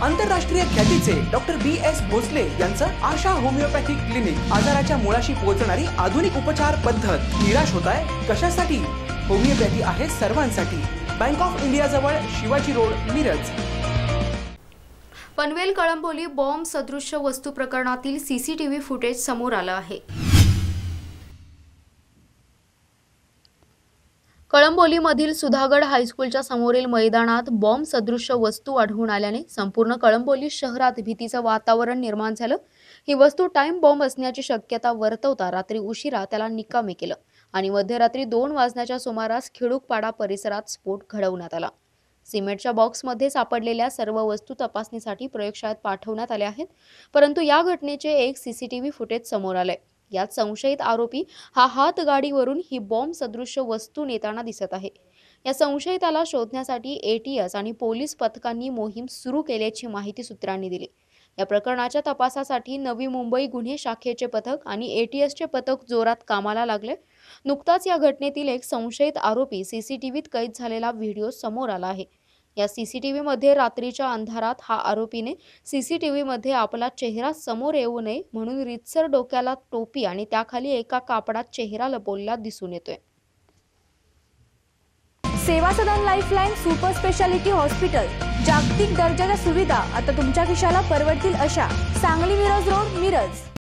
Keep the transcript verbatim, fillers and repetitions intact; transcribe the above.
आंतरराष्ट्रीय ख्यातीचे डॉक्टर बी एस भोसले यांचं आशा होमिओपॅथिक क्लिनिक, आजाराच्या मुळाशी पोहोचणारी आधुनिक उपचार पद्धत। निराश होताय कशासाठी? होमिओपॅथी आहे सर्वांसाठी। बँक ऑफ इंडिया जवळ शिवाजी रोड, मिरज। पनवेल कळंबोली बॉम्ब सदृश्य वस्तू प्रकरणातील सीसीटीव्ही फुटेज समोर आलं आहे। कळंबोलीमधील सुधागड हायस्कूलच्या समोरील मैदानात बॉम्ब सदृश्य वस्तू आढळून आल्याने संपूर्ण कळंबोली शहरात भीतीचं वातावरण निर्माण झालं। ही वस्तू टाइम बॉम्ब असण्याची शक्यता वर्तवता रात्री उशिरा त्याला निकामी केलं आणि मध्यरात्री दोन वाजण्याच्या सुमारास खिडूकपाडा परिसरात स्फोट घडवण्यात आला। सिमेंटच्या बॉक्समध्ये सापडलेल्या सर्व वस्तू तपासणीसाठी प्रयोगशाळेत पाठवण्यात आल्या आहेत, परंतु या घटनेचे एक सीसीटीव्ही फुटेज समोर आले। यात संशयित आरोपी हा हातगाडीवरून ही बॉम्ब सदृश्य वस्तू नेताना दिसत आहे। या संशयिताला शोधण्यासाठी एटीएस आणि पोलीस पथकांनी मोहीम सुरू केल्याची माहिती सूत्रांनी दिली। या प्रकरणाच्या तपासासाठी नवी मुंबई गुन्हे शाखेचे पथक आणि एटीएसचे पथक जोरात कामाला लागले। नुकताच या घटनेतील एक संशयित आरोपी सीसीटीव्हीत कैद झालेला व्हिडिओ समोर आला आहे। या सीसीटीव्ही मध्ये रात्रीच्या अंधारात हा आरोपीने सीसीटीव्ही मध्ये आपला चेहरा समोर येऊ नये म्हणून रितसर डोक्याला टोपी आणि त्याखाली एका कापडात चेहरा लपवलेला दिसून येतोय। Seva Sadan lifeline super speciality hospital, जागतिक दर्जाच्या सुविधा आता तुमच्या खिशाला परवडतील अशा। सांगली मिरज रोड, मिरज।